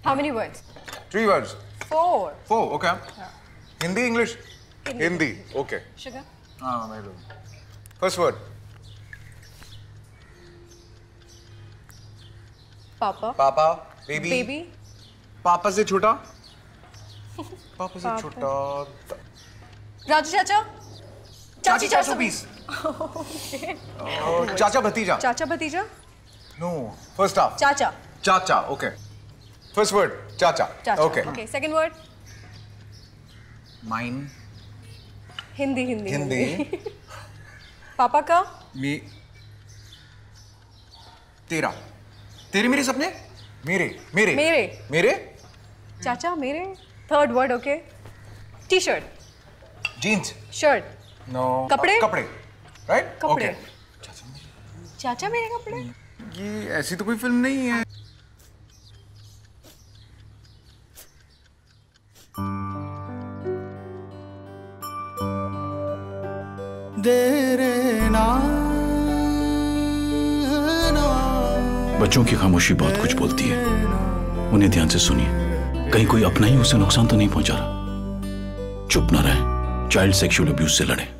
How many words? 3 words. 4. 4, okay. Yeah. Hindi, English? Hindi. Okay. Sugar? हाँ, मैं लूँ. First word. Papa. Papa. Baby. Baby. पापा से छोटा. पापा से छोटा. राजू चाचा. चाची 420. चाचा भतीजा. चाचा भतीजा. No. First half. चाचा. चाचा. Okay. First word. चाचा. चाचा. Okay. Okay. Second word. Mine. Hindi Hindi. Hindi. पापा का. Me. तेरा. तेरे मेरे सपने. मेरे. मेरे. मेरे. मेरे. चाचा मेरे. Third word. Okay. T-shirt. Jeans. Shirt. No. कपड़े. कपड़े. Right? कपड़े. Okay. चाचा मेरे कपड़े. ये ऐसी तो कोई फिल्म नहीं है. बच्चों की खामोशी बहुत कुछ बोलती है. उन्हें ध्यान से सुनिए. कहीं कोई अपना ही उसे नुकसान तो नहीं पहुंचा रहा. चुप ना रहें. चाइल्ड सेक्सुअल अब्यूज से लड़ें.